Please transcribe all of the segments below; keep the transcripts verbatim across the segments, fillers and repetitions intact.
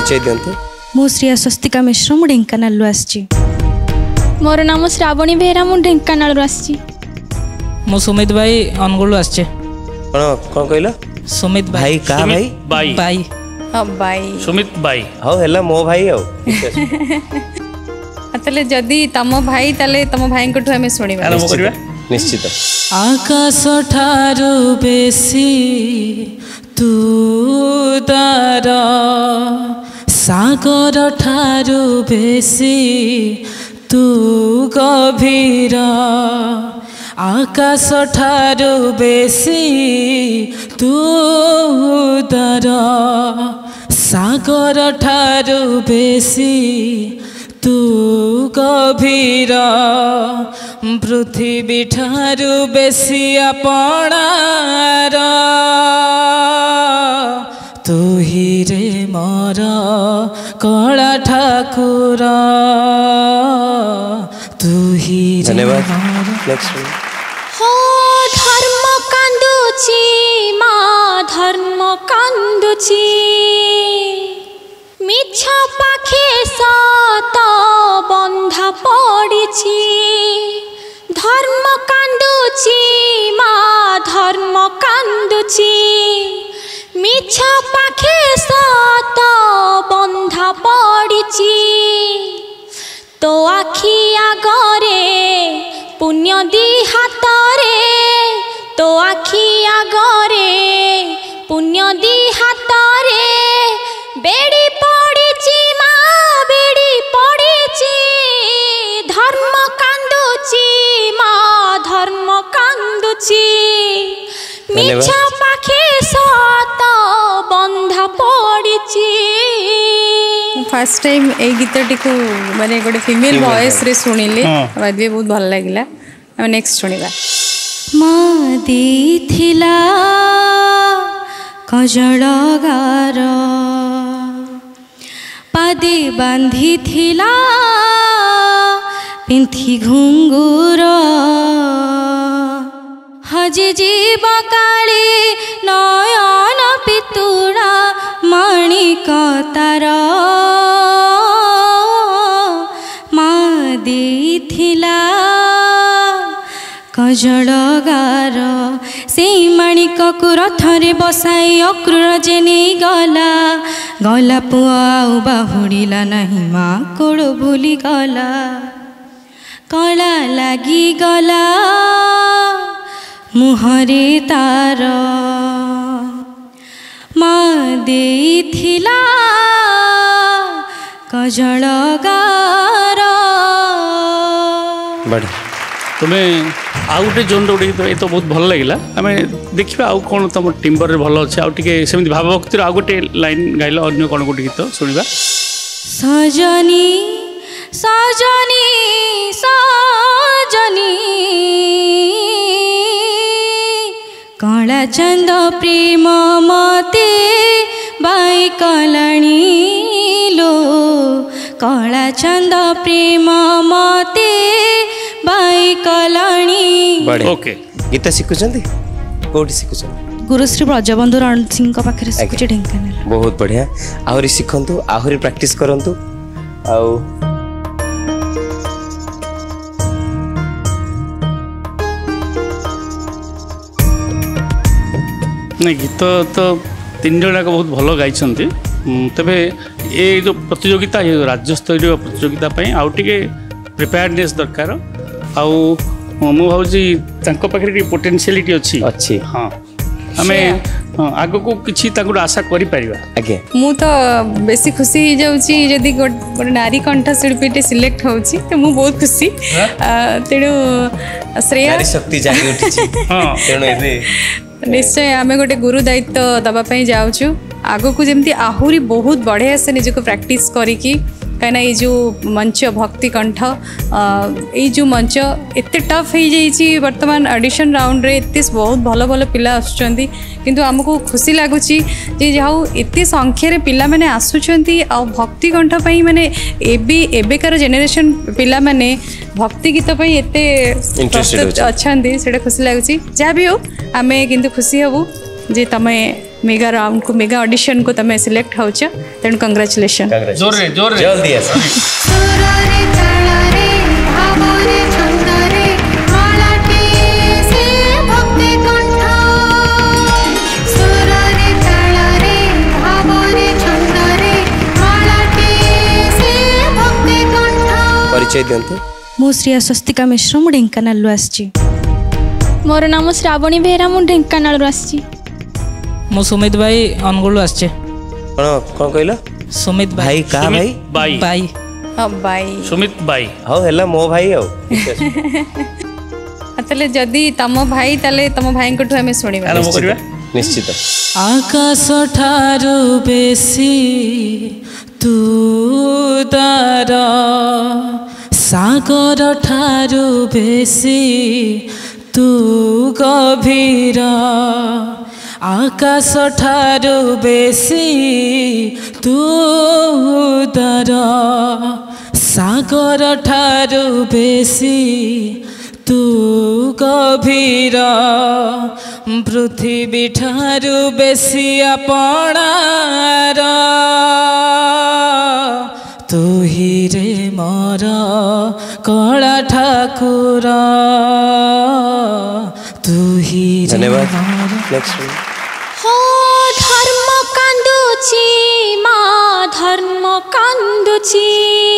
परिचय दिंतु। मो श्री स्वस्तिका मिश्र मु ढेंकानाल आसी। मोर नाम श्रावणी बेहरा मु ढेंकानाल आसी। मु सुमित भाई अनुगुल आछे। कौन कौन कहला? सुमित भाई का भाई? भाई भाई हाँ भाई सुमित भाई हाँ हेला मो भाई आओ। तले जदी तम भाई तले तम भाई को हमें सुनिबा निश्चित। आकाश ठारू बेसी तू दार सागर ठारू बेसी तू गभीर आकाश ठारू बेसी तू दार सागर ठारू बेसी तू गभीर पृथ्वी ठारू बेसी आपणार तू ही रे मोर कला ठाकुर तू ही रे मोर। हो धर्म कांदुची माँ धर्म कांदुची मिछ पाखे सत बंधा पड़िछि धर्म कांदुची माँ धर्म कांदुची मिछ पाखे सत बंधा पड़िछि तो आखि आगरे पुण्य दी हातरे तो आखि आगरे पुण्य दी हातरे बेड़ी पड़िछि माँ बेड़ी पड़िछि धर्म कांदुछि माँ धर्म कांदुछि मिछ पाखे सत बंधा पड़िछि। फर्स्ट टाइम ए गीतटी को माने गोटे फीमेल वॉइस रे सुनिले बाद भी बहुत भल लागिला। हम नेक्स्ट सुनिबा। माँ देथिला कजलगार पादे बांधी थिला पिंथी घुंगुर हजे जीव काली नयन पितुड़ा मणिक तार माँ देथिला कजलगार से माणिक को रथरे बसाई अक्रूर जे नहीं गला गला पुआ बाहुड़िला नहीं माँ कोड़ भूली गला कला लगी गला मुहरे तार माँ देथिला कजलगार। तुम्हें आउ गोटे जोन गोटे गीत ये तो बहुत भल लगे आम देखा आउ कौन तुम टिम्बर भल अच्छे आउ टे सेमती भावभक्तिर आउ गोटे लाइन गाइल अन्य कौन गोटे गीत शुणा। सजनी सजनी सजनी कला चंद प्रेम मते बाई कलाणी लो कला चंद प्रेम मते बाई कलाणी। ओके गीत शिखुचंदी कोठी शिखुचंदी? गुरुश्री ब्रजबंधु रण सिंह पाखे शिखुचे ढेंकानाल। बहुत बढ़िया आहरी शिखंतु आहरी प्रैक्टिस करंतु आउ नहीं गीत तो तीन जन जाक बहुत भल गाई तेरे ये जो प्रतियोगिता ये राज्य स्तरीय प्रतियोगिता आउ टे प्रिपेयरनेस दरकार आउ मु भाव पाखे पोटेंशियलिटी अच्छी अच्छी हाँ आम आग को किसी आशा करें आगे मु तो बेसी खुशी हो जाऊँगी जदि गोटे नारी कंठ शिल्पी सिलेक्ट होची तो मु बहुत खुशी तेणु श्रेया शक्ति जागी उठी तेणु निश्चय आम गोटे गुरु दायित्व दवापाई जाऊँ आग को जमी आहरी बहुत बढ़िया से निजक प्रैक्टिस करी कहीं ये जो मंच भक्ति कंठ ये जो मंच एत टफ हो जाइए बर्तमान ऑडिशन राउंड रे एत बहुत भल भल पिला आसुचंती किंतु आमको खुशी लगुच जाऊ एत संख्यार पिला माने आसुचंती आ भक्ति कंठ पाई माने एबी एबेकार जेनेरेशन पिला माने भक्ति गीत पाई एते प्रस्तुत अछंती सेटा खुशी लगुच जहाँ भी हो आमे किंतु खुशी हबु जे तमे मेगा राउंड को मेगा ऑडिशन को तमें सिलेक्ट होच तेणु कंग्रेचुलेशन जोर रे जोर रे जल्दी आस परिचय दियंतु मु श्री स्वस्तिका मिश्र मु ढेंकानाल आसी मोर नाम श्रावणी बेहरा मु ढेंकानाल आसी मु सुमित भाई अनुगुल आछे कौन कौन कहला सुमित भाई का भाई बाई भाई हाँ बाई सुमित बाई हाउ हेला मो भाई आउ तले जदि तम भाई तले तम भाई को हमें शुणा आरंभ करबा निश्चित आकाश ठारू बेसी तू दार सागर ठारू बेसी तू गभीर आकाश ठारू बेसी तू दार सागर ठारू बेसी तू गभीर पृथ्वी ठारू बेसी आपणार तू ही रे मोर कला ठाकुर तू ही रे धन्यवाद मोर नेक्स्ट हो धर्म कांदुची मा धर्म कांदुची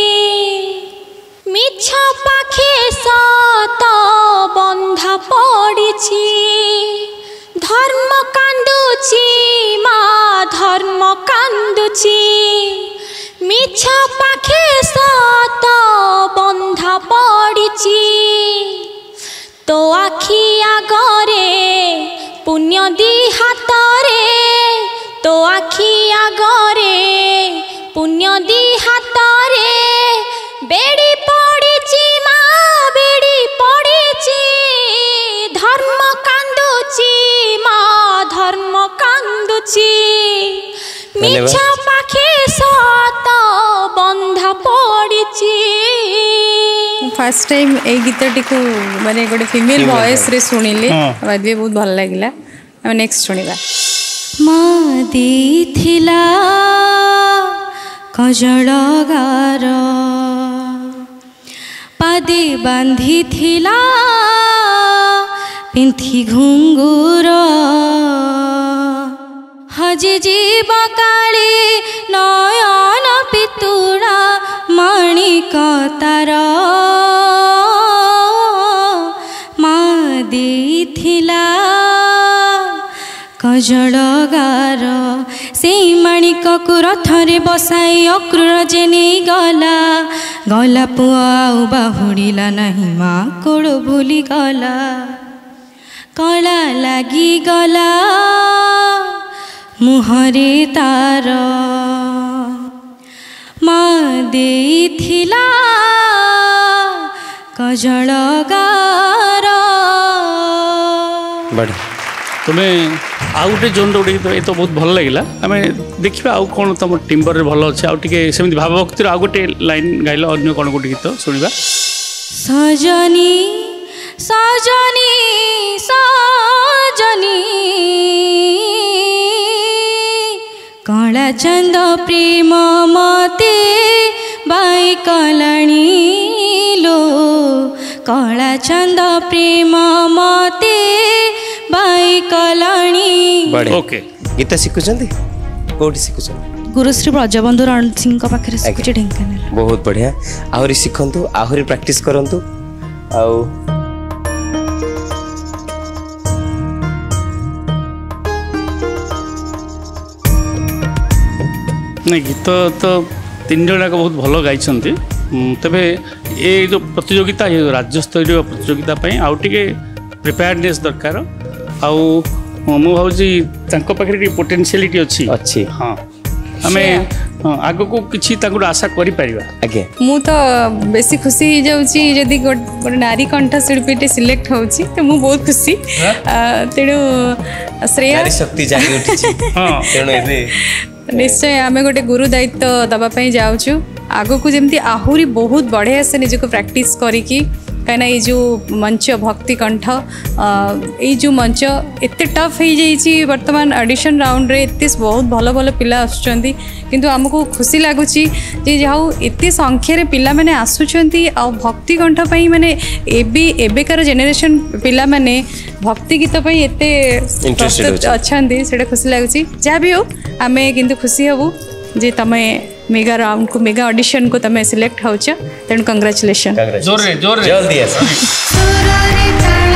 मिछ पाखे सत बंधा पड़िछि धर्म कांदुची मा धर्म कांदुची मिछ पाखे सत बंधा पड़िछि तो आखि आगरे पुण्य दी हातरे तो आखि आगरे पुण्य दी हातरे बेड़ी पड़िछि मा बेड़ी पड़िछि धर्म कांदुछि मा धर्म कांदुछि मिछ पाखे सत बंधा पड़िछि फर्स्ट टाइम ए गीतटी को माने गोटे फीमेल वॉइस रे सुनिले बाद भी बहुत भल लागिला हम नेक्स्ट सुनिबा माँ देथिला कजल गार पादे बांधिथिला पिंथी घुंगुर हजे जीव काले नयन पितुड़ा माणिक तार माँ देथिला कजल गार से माणिक को रथरे बसाई अक्रूर जे नहीं गला गला पुआ आउ बाहुड़िला नहीं माँ कोड़ भूली गला कला लगी गला मुहरे तार माँ देथिला कजल गार बढ़िया तुम्हें आउ गोटे जोन गोटे गीत ये तो बहुत भल लगे आम देखा आउ कौन तुम टिम्बर भल अच्छे आउटे सेमती भावभक्ति आउ गोटे लाइन गाइल अन्य कौन गोटे गीत शुणा सजनी सजनी सजनी कला चंद प्रेम मते बाई कलाणी लो कला चंद प्रेम मते बाई कलाणी ओके गीत शिखुଛନ୍ତି कोठी शिखुଛନ୍ତି गुरुश्री ब्रजबंधु रण सिंह पाखे शिखुचे ढेंकानाल बहुत बढ़िया आहरी शिखंतु आहरी प्रैक्टिस करंतु आउ नहीं गीत तो तीन जन जाक बहुत भल गाई तेबे ये जो प्रतियोगिता ये राज्य स्तरीय प्रतियोगिता आउ टे प्रिपेयरनेस दरकार आउ मु भाव पाखे पोटेंशियलिटी अच्छी अच्छी हाँ आम आग को किसी आशा कर मु तो बेसी खुशी हो जाऊँगी जदि गोटे नारी कंठशिल्पी सिलेक्ट होची तो मु बहुत खुशी तेणु श्रेया शक्ति जागी उठी तेणु निश्चय आम गोटे गुरु दायित्व दवापाई जाऊँ आग को जमी आहरी बहुत बढ़िया से निजक प्रैक्टिस करी कहीं ये जो मंच भक्ति कंठ ये जो मंच एत टफ हो जाइए बर्तमान ऑडिशन राउंड रे एत बहुत भल भल पिला आसुँच किंतु आमको खुशी लगुच जाऊ एत संख्यार पिला माने आसुँच आ भक्ति कंठ पाई माने एबी एबेकार जेनेरेशन पिला माने भक्ति गीत पाई एते प्रस्तुत अच्छा से खुशी लगुच जहाँ भी हो आम किंतु खुशी हबू जे तमे मेगा राउंड को मेगा ऑडिशन को तमे सिलेक्ट होच तेणु कंग्रेचुलेशन जोर रे जोर रे जल्दी